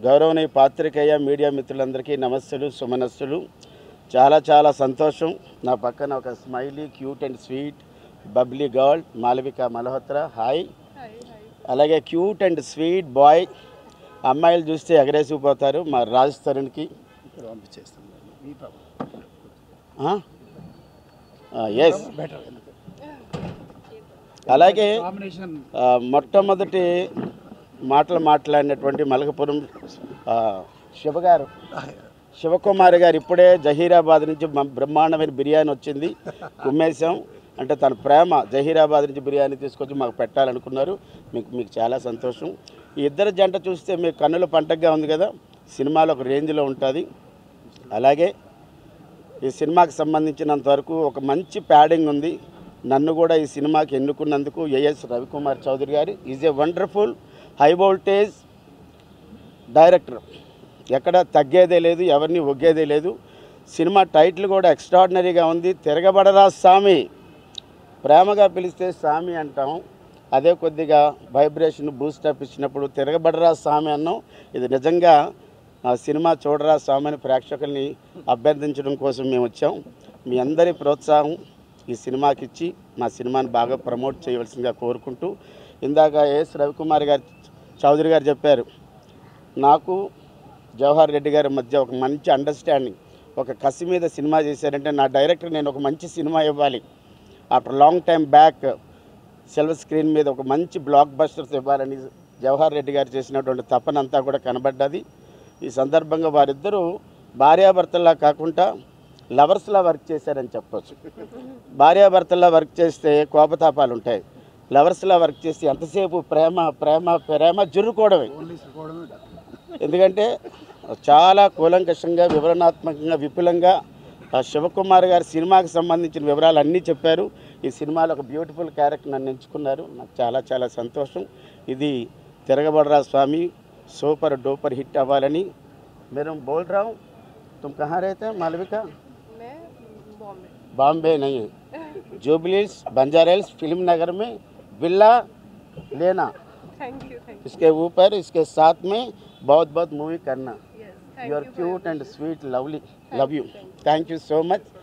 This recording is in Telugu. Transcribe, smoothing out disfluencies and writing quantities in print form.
గౌరవనీయ పాత్రికేయ మీడియా మిత్రులందరికీ నమస్సులు సుమనస్సులు. చాలా చాలా సంతోషం. నా పక్కన ఒక smiley cute and sweet bubbly girl Malavika Malhotra. Hi. అలాగే క్యూట్ అండ్ స్వీట్ బాయ్, అమ్మాయిలు చూస్తే ఎగరేసిపోతారు, మా రాజ్ తరుణ్కి ఎస్. అలాగే మొట్టమొదటి మాటలు మాట్లాడినటువంటి మలకపురం శివకుమార్ గారు ఇప్పుడే జహీరాబాద్ నుంచి బ్రహ్మాండమైన బిర్యానీ వచ్చింది, కుమ్మేశాం. అంటే తన ప్రేమ జహీరాబాద్ నుంచి బిర్యానీ తీసుకొచ్చి మాకు పెట్టాలనుకున్నారు. మీకు చాలా సంతోషం. ఈ ఇద్దరు జంట చూస్తే మీకు కన్నుల పంటగా ఉంది కదా, సినిమాలో ఒక రేంజ్లో ఉంటుంది. అలాగే ఈ సినిమాకి సంబంధించినంత వరకు ఒక మంచి ప్యాడింగ్ ఉంది. నన్ను కూడా ఈ సినిమాకి ఎన్నుకున్నందుకు as Ravikumar Chowdary garu is a wonderful high voltage director. ఎక్కడ తగ్గేదే లేదు, ఎవరిని ఒగ్గేదే లేదు. సినిమా టైటిల్ కూడా ఎక్స్ట్రాడినరీగా ఉంది. తిరగబడరా స్వామి, ప్రేమగా పిలిస్తే స్వామి అంటాం, అదే కొద్దిగా వైబ్రేషన్ బూస్టప్ ఇచ్చినప్పుడు తిరగబడరా స్వామి అన్నాం. ఇది నిజంగా సినిమా చూడరా స్వామి అని ప్రేక్షకుల్ని అభ్యర్థించడం కోసం మేము వచ్చాం. మీ అందరి ప్రోత్సాహం ఈ సినిమాకి ఇచ్చి మా సినిమాని బాగా ప్రమోట్ చేయవలసిందిగా కోరుకుంటూ, ఇందాక ఏఎస్ రవికుమార్ గారు చౌదరి గారు చెప్పారు, నాకు జవహర్ రెడ్డి గారి మధ్య ఒక మంచి అండర్స్టాండింగ్, ఒక కసి మీద సినిమా చేశారంటే నా డైరెక్టర్ నేను ఒక మంచి సినిమా ఇవ్వాలి, after long time back silver screen మీద ఒక మంచి బ్లాక్ బస్టర్స్ ఇవ్వాలని జవహర్ రెడ్డి గారు చేసినటువంటి తపనంతా కూడా కనబడ్డది. ఈ సందర్భంగా వారిద్దరూ భార్యాభర్తల్లా కాకుండా లవర్స్లా వర్క్ చేశారని చెప్పవచ్చు. భార్యాభర్తల్లా వర్క్ చేస్తే కోపతాపాలు ఉంటాయి, లవర్స్లా వర్క్ చేస్తే ఎంతసేపు ప్రేమ ప్రేమ ప్రేమ జుర్రుకోవడమే. ఎందుకంటే చాలా కూలంకషంగా వివరణాత్మకంగా విపులంగా శివకుమార్ గారి సినిమాకి సంబంధించిన వివరాలు అన్నీ చెప్పారు. ఈ సినిమాలో ఒక బ్యూటిఫుల్ క్యారెక్టర్ నన్ను ఎంచుకున్నారు, నాకు చాలా చాలా సంతోషం. ఇది Tiragabadara Swami super duper hit అవ్వాలని. మీరు బోల్ రావు, तुम कहाँ रहते हैं मालविका? मैं बॉम्बे नहीं है, जुबलीस बंजारा हिल्स फिल्म नगर में विला लेना, थैंक यू इसके ऊपर इसके साथ में बहुत बहुत मूवी करना. Yes you are cute and sweet lovely, love you, thank you so much.